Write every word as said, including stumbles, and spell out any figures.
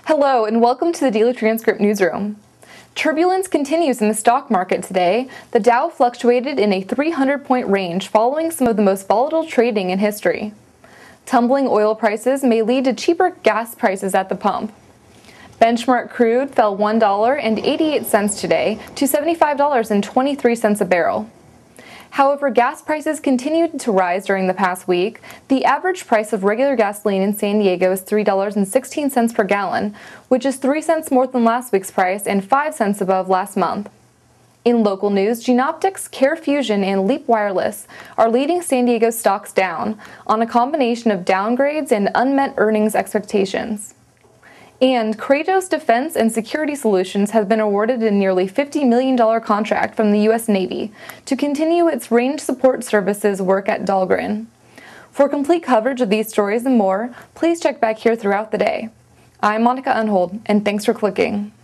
Hello and welcome to the Daily Transcript Newsroom. Turbulence continues in the stock market today. The Dow fluctuated in a three hundred point range following some of the most volatile trading in history. Tumbling oil prices may lead to cheaper gas prices at the pump. Benchmark crude fell one dollar and eighty-eight cents today to seventy-five dollars and twenty-three cents a barrel. However, gas prices continued to rise during the past week. The average price of regular gasoline in San Diego is three dollars and sixteen cents per gallon, which is three cents more than last week's price and five cents above last month. In local news, Genoptix, CareFusion, and Leap Wireless are leading San Diego stocks down on a combination of downgrades and unmet earnings expectations. And Kratos Defense and Security Solutions has been awarded a nearly fifty million dollars contract from the U S Navy to continue its range support services work at Dahlgren. For complete coverage of these stories and more, please check back here throughout the day. I'm Monica Unhold, and thanks for clicking.